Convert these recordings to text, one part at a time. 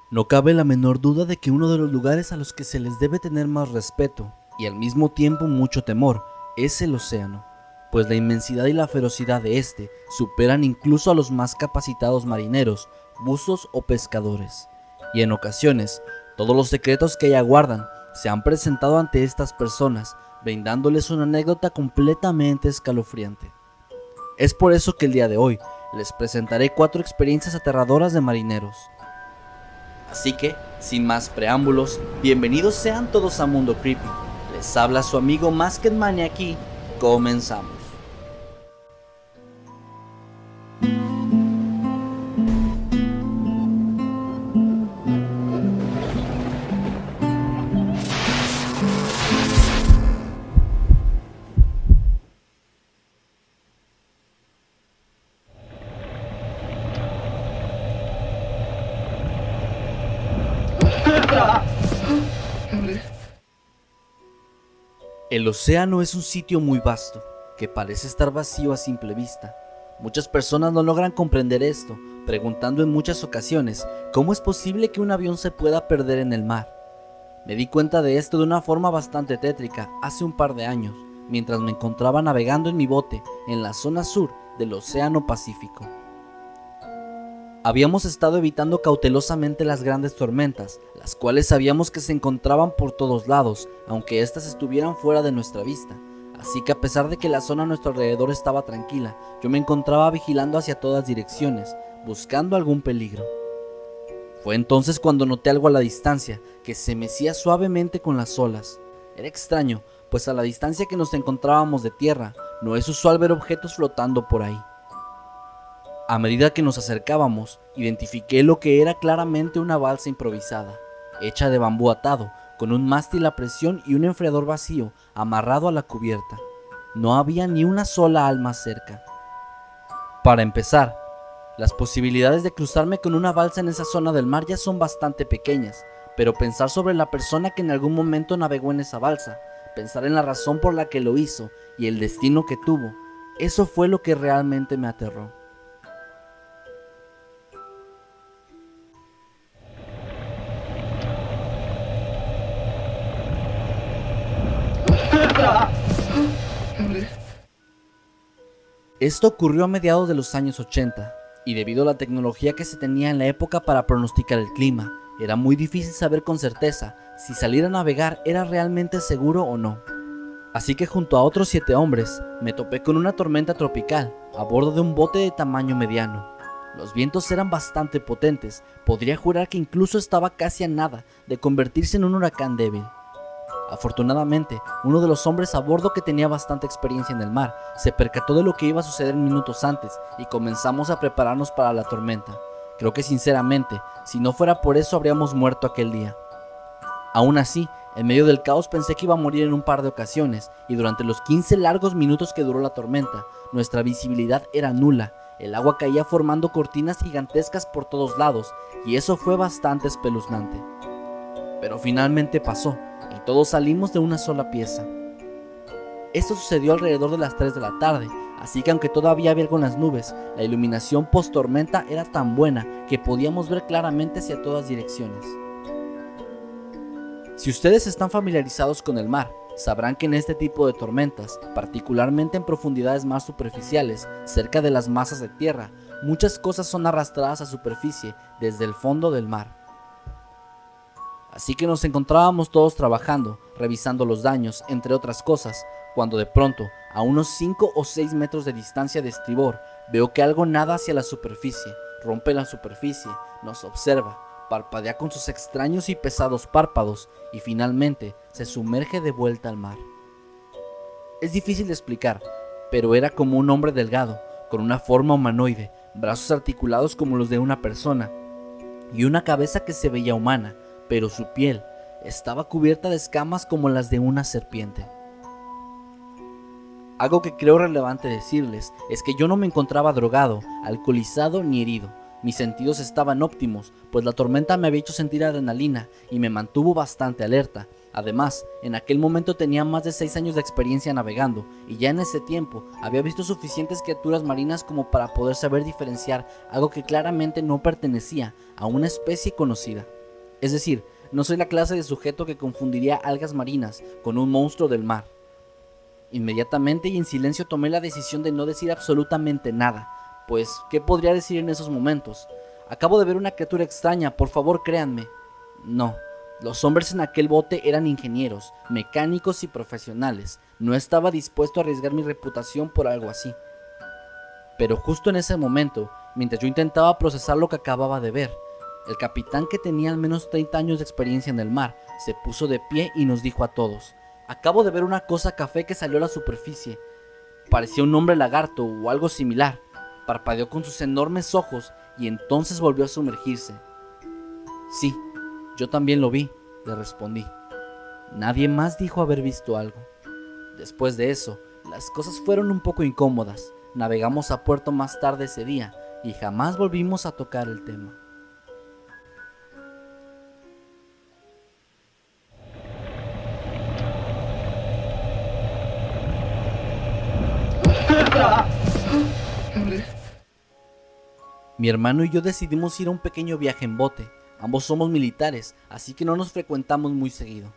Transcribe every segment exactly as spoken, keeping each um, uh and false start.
No cabe la menor duda de que uno de los lugares a los que se les debe tener más respeto y al mismo tiempo mucho temor es el océano, pues la inmensidad y la ferocidad de este superan incluso a los más capacitados marineros, buzos o pescadores, y en ocasiones todos los secretos que ella guardan se han presentado ante estas personas, brindándoles una anécdota completamente escalofriante. Es por eso que el día de hoy les presentaré cuatro experiencias aterradoras de marineros. Así que, sin más preámbulos, bienvenidos sean todos a Mundo Creepy. Les habla su amigo Masketman y aquí comenzamos. El océano es un sitio muy vasto, que parece estar vacío a simple vista. Muchas personas no logran comprender esto, preguntando en muchas ocasiones cómo es posible que un avión se pueda perder en el mar. Me di cuenta de esto de una forma bastante tétrica hace un par de años, mientras me encontraba navegando en mi bote en la zona sur del Océano Pacífico. Habíamos estado evitando cautelosamente las grandes tormentas, las cuales sabíamos que se encontraban por todos lados, aunque éstas estuvieran fuera de nuestra vista. Así que a pesar de que la zona a nuestro alrededor estaba tranquila, yo me encontraba vigilando hacia todas direcciones, buscando algún peligro. Fue entonces cuando noté algo a la distancia, que se mecía suavemente con las olas. Era extraño, pues a la distancia que nos encontrábamos de tierra, no es usual ver objetos flotando por ahí. A medida que nos acercábamos, identifiqué lo que era claramente una balsa improvisada, hecha de bambú atado, con un mástil a presión y un enfriador vacío amarrado a la cubierta. No había ni una sola alma cerca. Para empezar, las posibilidades de cruzarme con una balsa en esa zona del mar ya son bastante pequeñas, pero pensar sobre la persona que en algún momento navegó en esa balsa, pensar en la razón por la que lo hizo y el destino que tuvo, eso fue lo que realmente me aterró. Esto ocurrió a mediados de los años ochenta, y debido a la tecnología que se tenía en la época para pronosticar el clima, era muy difícil saber con certeza si salir a navegar era realmente seguro o no. Así que junto a otros siete hombres, me topé con una tormenta tropical a bordo de un bote de tamaño mediano. Los vientos eran bastante potentes, podría jurar que incluso estaba casi a nada de convertirse en un huracán débil. Afortunadamente, uno de los hombres a bordo, que tenía bastante experiencia en el mar, se percató de lo que iba a suceder minutos antes y comenzamos a prepararnos para la tormenta. Creo que sinceramente, si no fuera por eso habríamos muerto aquel día. Aún así, en medio del caos pensé que iba a morir en un par de ocasiones, y durante los quince largos minutos que duró la tormenta, nuestra visibilidad era nula. El agua caía formando cortinas gigantescas por todos lados, y eso fue bastante espeluznante. Pero finalmente pasó, y todos salimos de una sola pieza. Esto sucedió alrededor de las tres de la tarde, así que aunque todavía había algo en las nubes, la iluminación post tormenta era tan buena que podíamos ver claramente hacia todas direcciones. Si ustedes están familiarizados con el mar, sabrán que en este tipo de tormentas, particularmente en profundidades más superficiales, cerca de las masas de tierra, muchas cosas son arrastradas a superficie desde el fondo del mar. Así que nos encontrábamos todos trabajando, revisando los daños, entre otras cosas, cuando de pronto, a unos cinco o seis metros de distancia de estribor, veo que algo nada hacia la superficie, rompe la superficie, nos observa, parpadea con sus extraños y pesados párpados y finalmente se sumerge de vuelta al mar. Es difícil de explicar, pero era como un hombre delgado, con una forma humanoide, brazos articulados como los de una persona y una cabeza que se veía humana, pero su piel estaba cubierta de escamas como las de una serpiente. Algo que creo relevante decirles es que yo no me encontraba drogado, alcoholizado ni herido. Mis sentidos estaban óptimos, pues la tormenta me había hecho sentir adrenalina y me mantuvo bastante alerta. Además, en aquel momento tenía más de seis años de experiencia navegando, y ya en ese tiempo había visto suficientes criaturas marinas como para poder saber diferenciar algo que claramente no pertenecía a una especie conocida. Es decir, no soy la clase de sujeto que confundiría algas marinas con un monstruo del mar. Inmediatamente y en silencio tomé la decisión de no decir absolutamente nada, pues, ¿qué podría decir en esos momentos? Acabo de ver una criatura extraña, por favor créanme. No, los hombres en aquel bote eran ingenieros, mecánicos y profesionales. No estaba dispuesto a arriesgar mi reputación por algo así. Pero justo en ese momento, mientras yo intentaba procesar lo que acababa de ver, el capitán, que tenía al menos treinta años de experiencia en el mar, se puso de pie y nos dijo a todos: acabo de ver una cosa café que salió a la superficie. Parecía un hombre lagarto o algo similar. Parpadeó con sus enormes ojos y entonces volvió a sumergirse. Sí, yo también lo vi, le respondí. Nadie más dijo haber visto algo. Después de eso, las cosas fueron un poco incómodas. Navegamos a puerto más tarde ese día y jamás volvimos a tocar el tema. Mi hermano y yo decidimos ir a un pequeño viaje en bote. Ambos somos militares, así que no nos frecuentamos muy seguido.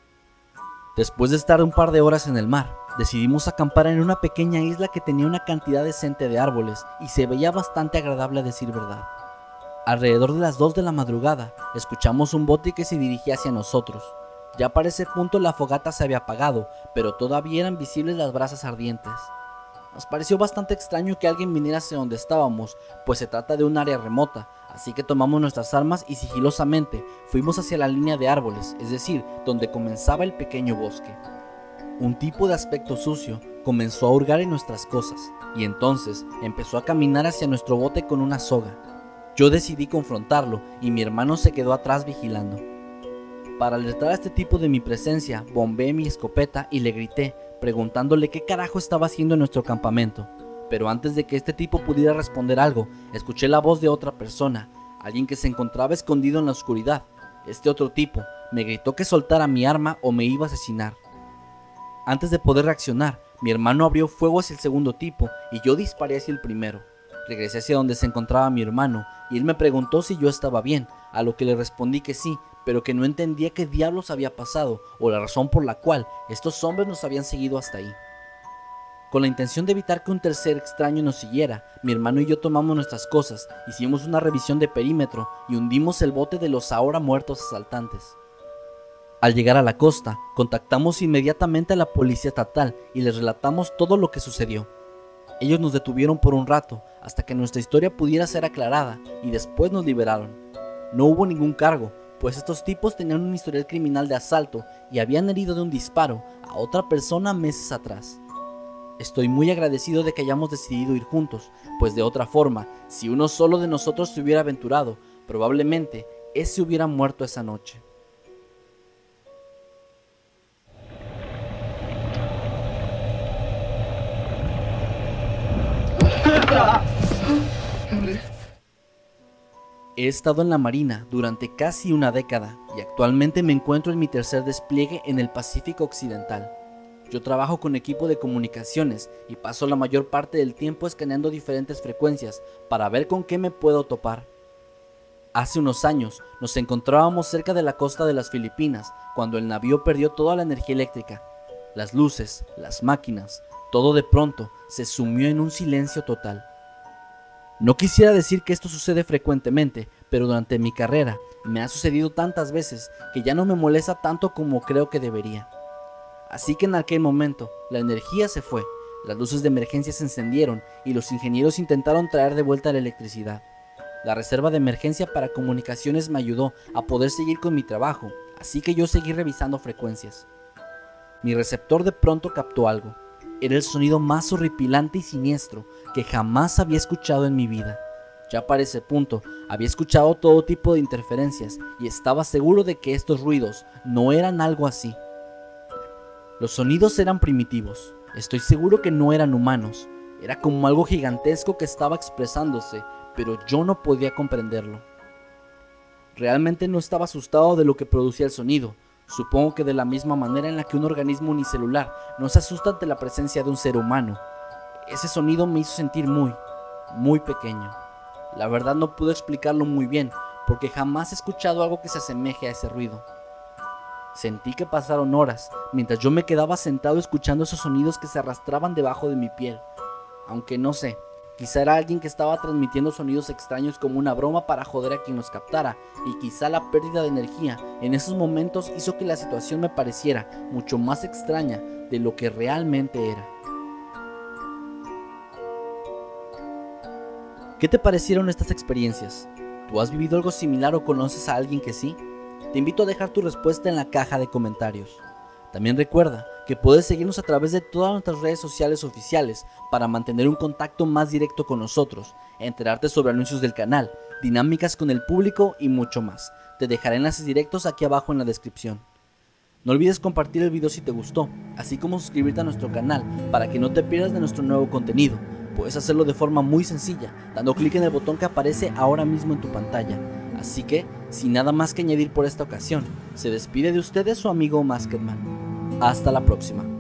Después de estar un par de horas en el mar, decidimos acampar en una pequeña isla que tenía una cantidad decente de árboles y se veía bastante agradable, a decir verdad. Alrededor de las dos de la madrugada, escuchamos un bote que se dirigía hacia nosotros. Ya para ese punto la fogata se había apagado, pero todavía eran visibles las brasas ardientes. Nos pareció bastante extraño que alguien viniera hacia donde estábamos, pues se trata de un área remota, así que tomamos nuestras armas y sigilosamente fuimos hacia la línea de árboles, es decir, donde comenzaba el pequeño bosque. Un tipo de aspecto sucio comenzó a hurgar en nuestras cosas, y entonces empezó a caminar hacia nuestro bote con una soga. Yo decidí confrontarlo y mi hermano se quedó atrás vigilando. Para alertar a este tipo de mi presencia, bombeé mi escopeta y le grité, preguntándole qué carajo estaba haciendo en nuestro campamento. Pero antes de que este tipo pudiera responder algo, escuché la voz de otra persona, alguien que se encontraba escondido en la oscuridad. Este otro tipo me gritó que soltara mi arma o me iba a asesinar. Antes de poder reaccionar, mi hermano abrió fuego hacia el segundo tipo y yo disparé hacia el primero. Regresé hacia donde se encontraba mi hermano y él me preguntó si yo estaba bien, a lo que le respondí que sí, pero que no entendía qué diablos había pasado o la razón por la cual estos hombres nos habían seguido hasta ahí. Con la intención de evitar que un tercer extraño nos siguiera, mi hermano y yo tomamos nuestras cosas, hicimos una revisión de perímetro y hundimos el bote de los ahora muertos asaltantes. Al llegar a la costa, contactamos inmediatamente a la policía estatal y les relatamos todo lo que sucedió. Ellos nos detuvieron por un rato hasta que nuestra historia pudiera ser aclarada y después nos liberaron. No hubo ningún cargo, pues estos tipos tenían un historial criminal de asalto y habían herido de un disparo a otra persona meses atrás. Estoy muy agradecido de que hayamos decidido ir juntos, pues de otra forma, si uno solo de nosotros se hubiera aventurado, probablemente ese hubiera muerto esa noche. He estado en la Marina durante casi una década y actualmente me encuentro en mi tercer despliegue en el Pacífico Occidental. Yo trabajo con equipo de comunicaciones y paso la mayor parte del tiempo escaneando diferentes frecuencias para ver con qué me puedo topar. Hace unos años nos encontrábamos cerca de la costa de las Filipinas cuando el navío perdió toda la energía eléctrica. Las luces, las máquinas, todo de pronto se sumió en un silencio total. No quisiera decir que esto sucede frecuentemente, pero durante mi carrera me ha sucedido tantas veces que ya no me molesta tanto como creo que debería. Así que en aquel momento la energía se fue, las luces de emergencia se encendieron y los ingenieros intentaron traer de vuelta la electricidad. La reserva de emergencia para comunicaciones me ayudó a poder seguir con mi trabajo, así que yo seguí revisando frecuencias. Mi receptor de pronto captó algo. Era el sonido más horripilante y siniestro que jamás había escuchado en mi vida. Ya para ese punto había escuchado todo tipo de interferencias y estaba seguro de que estos ruidos no eran algo así. Los sonidos eran primitivos, estoy seguro que no eran humanos, era como algo gigantesco que estaba expresándose, pero yo no podía comprenderlo. Realmente no estaba asustado de lo que producía el sonido. Supongo que de la misma manera en la que un organismo unicelular no se asusta ante la presencia de un ser humano. Ese sonido me hizo sentir muy, muy pequeño. La verdad no pude explicarlo muy bien, porque jamás he escuchado algo que se asemeje a ese ruido. Sentí que pasaron horas, mientras yo me quedaba sentado escuchando esos sonidos que se arrastraban debajo de mi piel. Aunque no sé, quizá era alguien que estaba transmitiendo sonidos extraños como una broma para joder a quien nos captara, y quizá la pérdida de energía en esos momentos hizo que la situación me pareciera mucho más extraña de lo que realmente era. ¿Qué te parecieron estas experiencias? ¿Tú has vivido algo similar o conoces a alguien que sí? Te invito a dejar tu respuesta en la caja de comentarios. También recuerda que puedes seguirnos a través de todas nuestras redes sociales oficiales para mantener un contacto más directo con nosotros, enterarte sobre anuncios del canal, dinámicas con el público y mucho más. Te dejaré enlaces directos aquí abajo en la descripción. No olvides compartir el video si te gustó, así como suscribirte a nuestro canal para que no te pierdas de nuestro nuevo contenido. Puedes hacerlo de forma muy sencilla, dando clic en el botón que aparece ahora mismo en tu pantalla. Así que, sin nada más que añadir por esta ocasión, se despide de ustedes su amigo Masketman. Hasta la próxima.